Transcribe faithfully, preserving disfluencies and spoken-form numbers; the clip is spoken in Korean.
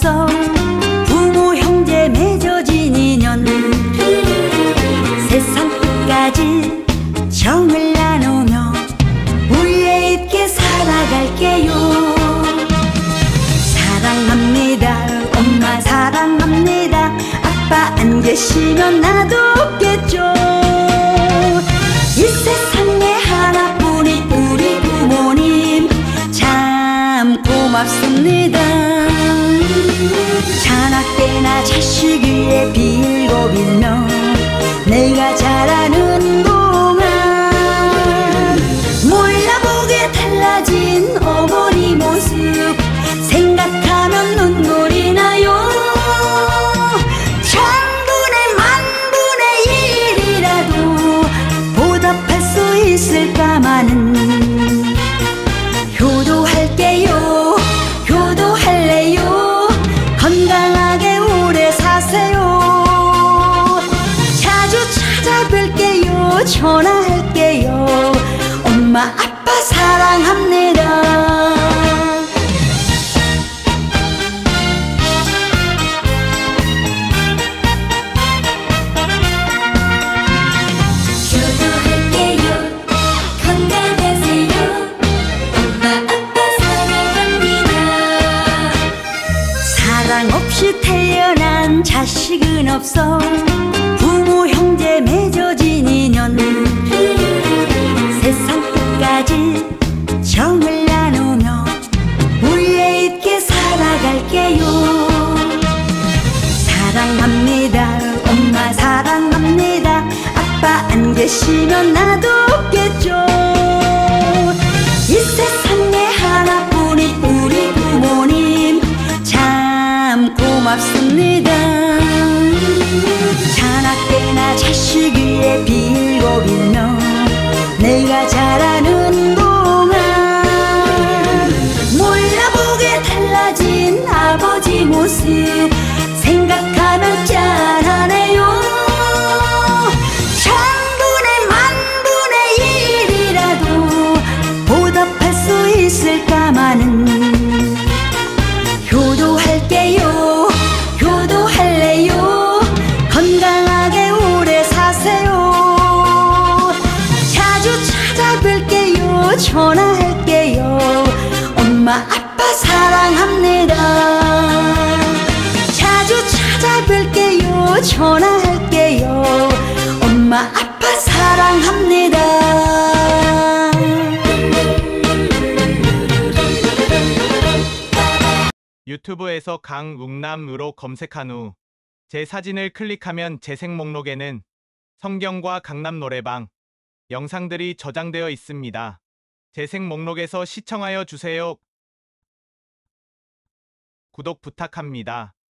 없어. 부모 형제 맺어진 인연 세상 끝까지 정을 나누며 우리의 있게 살아갈게요. 사랑합니다. 엄마 사랑합니다. 아빠 안 계시면 나도 없겠죠. 이 세상에 하나뿐인 우리 부모님 참 고맙습니다. 자나깨나 자식 위에 빌고 빌며 내가 자라는 동안 몰라보게 달라진 어머니 모습 생각하면 눈물이 나요. 천분의 만분의 일이라도 보답할 수 있을까마는 효도할게요. 효도할래요. 건강하게 오래 사세요. 자주 찾아뵐게요. 전화할게요. 엄마 아빠 사랑합니다. 사랑 없이 태어난 자식은 없어. 부모 형제 맺어진 인연 세상 끝까지 정을 나누며 우리의 있게 살아갈게요. 사랑합니다. 엄마 사랑합니다. 아빠 안 계시면 나도 없겠죠. 이 세상에 하나뿐인 우리 부모님 참 고맙습니다. 자나깨나 자식 위에 빌고 빌며 내가 자라는 동안 몰라보게 달라진 아버지 모습 생각하면 짠하네요. 천분의 만분의 일이라도 보답할 수 있을까마는 효도할게요. 효도할래요. 건강하게 오래 사세요. 자주 찾아뵐게요. 전화할게요. 엄마 아빠 사랑합니다. 자주 찾아뵐게요. 전화할게요. 엄마 아빠 사랑합니다. 유튜브에서 강웅남으로 검색한 후 제 사진을 클릭하면 재생 목록에는 성경과 강남 노래방 영상들이 저장되어 있습니다. 재생 목록에서 시청하여 주세요. 구독 부탁합니다.